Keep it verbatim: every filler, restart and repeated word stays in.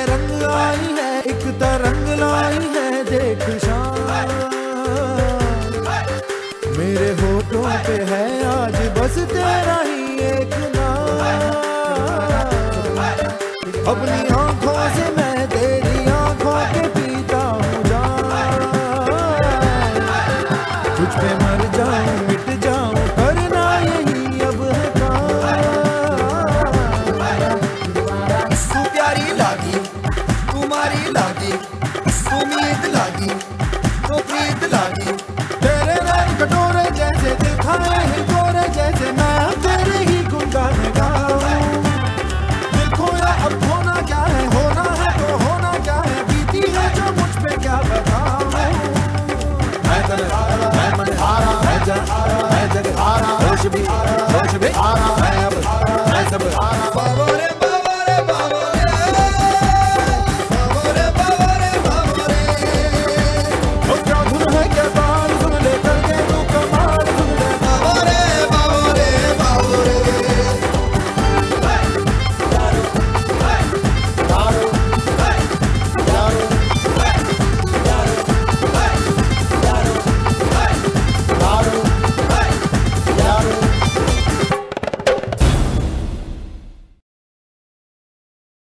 रंग आई है, एक तरंग लाई है देख शान। मेरे होठों पे है आज बस तेरा ही एक नाम। अपनी